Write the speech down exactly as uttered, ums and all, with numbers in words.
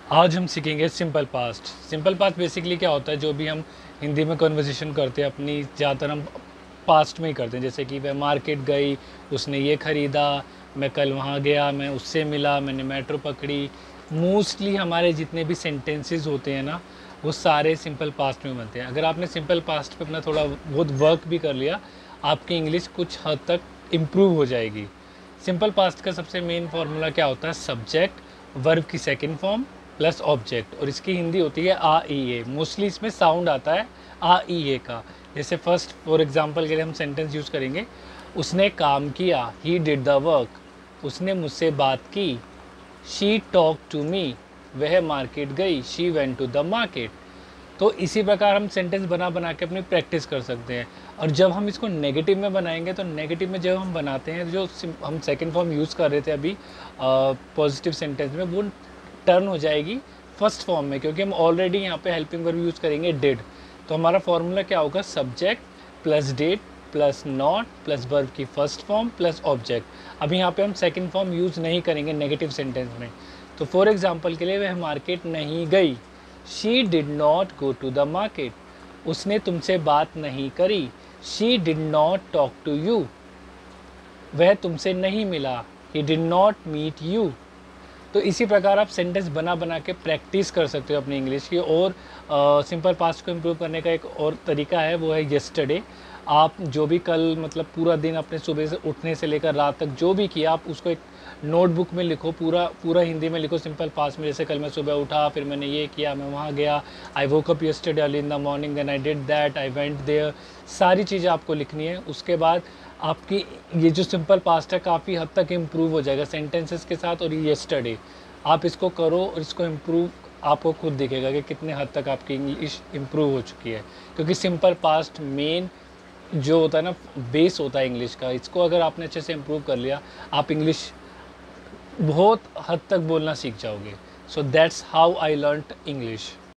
आज हम सीखेंगे simple past. Simple past basically क्या होता है, जो भी हम हिंदी में कन्वर्सेशन करते हैं अपनी, ज़्यादातर हम पास्ट में ही करते हैं। जैसे कि वह मार्केट गई, उसने ये ख़रीदा, मैं कल वहाँ गया, मैं उससे मिला, मैंने मेट्रो पकड़ी। मोस्टली हमारे जितने भी सेंटेंसेस होते हैं ना, वो सारे सिंपल पास्ट में बनते हैं। अगर आपने सिंपल पास्ट पे अपना थोड़ा बहुत वर्क भी कर लिया, आपकी इंग्लिश कुछ हद तक इम्प्रूव हो जाएगी। सिंपल पास्ट का सबसे मेन फार्मूला क्या होता है? सब्जेक्ट वर्ब की सेकंड फॉर्म प्लस ऑब्जेक्ट, और इसकी हिंदी होती है आ ई ए। मोस्टली इसमें साउंड आता है आ ई ए का। जैसे फर्स्ट फॉर एग्जांपल के लिए हम सेंटेंस यूज़ करेंगे, उसने काम किया, ही डिड द वर्क। उसने मुझसे बात की, शी टॉक टू मी। वह मार्केट गई, she went to the market. तो इसी प्रकार हम सेंटेंस बना बना के अपनी प्रैक्टिस कर सकते हैं। और जब हम इसको नेगेटिव में बनाएंगे, तो नेगेटिव में जब हम बनाते हैं, जो हम सेकंड फॉर्म यूज़ कर रहे थे अभी पॉजिटिव सेंटेंस में, वो टर्न हो जाएगी फर्स्ट फॉर्म में, क्योंकि हम ऑलरेडी यहाँ पे हेल्पिंग वर्ब यूज़ करेंगे डिड। तो हमारा फॉर्मूला क्या होगा? Subject plus did plus not plus verb की फर्स्ट फॉर्म प्लस ऑब्जेक्ट। अब यहाँ पे हम सेकंड फॉर्म यूज़ नहीं करेंगे नेगेटिव सेंटेंस में। तो फॉर एग्जांपल के लिए, वह मार्केट नहीं गई, she did not go to the market. उसने तुमसे बात नहीं करी, she did not talk to you. वह तुमसे नहीं मिला, he did not meet you. तो इसी प्रकार आप सेंटेंस बना बना के प्रैक्टिस कर सकते हो अपनी इंग्लिश की। और सिंपल पास्ट को इम्प्रूव करने का एक और तरीका है, वो है येस्टरडे। आप जो भी कल मतलब पूरा दिन अपने सुबह से उठने से लेकर रात तक जो भी किया, आप उसको एक नोटबुक में लिखो, पूरा पूरा हिंदी में लिखो सिंपल पास्ट में। जैसे कल मैं सुबह उठा, फिर मैंने ये किया, मैं वहाँ गया, I woke up yesterday early in the morning, then I did that, I went there. सारी चीज़ें आपको लिखनी है। उसके बाद आपकी ये जो सिंपल पास्ट है काफ़ी हद तक इम्प्रूव हो जाएगा सेंटेंसेस के साथ। और येस्टरडे आप इसको करो और इसको इम्प्रूव आपको खुद दिखेगा कि कितने हद तक आपकी इंग्लिश इम्प्रूव हो चुकी है। क्योंकि सिंपल पास्ट मेन जो होता है ना, बेस होता है इंग्लिश का। इसको अगर आपने अच्छे से इम्प्रूव कर लिया, आप इंग्लिश बहुत हद तक बोलना सीख जाओगे। So that's how I learned English.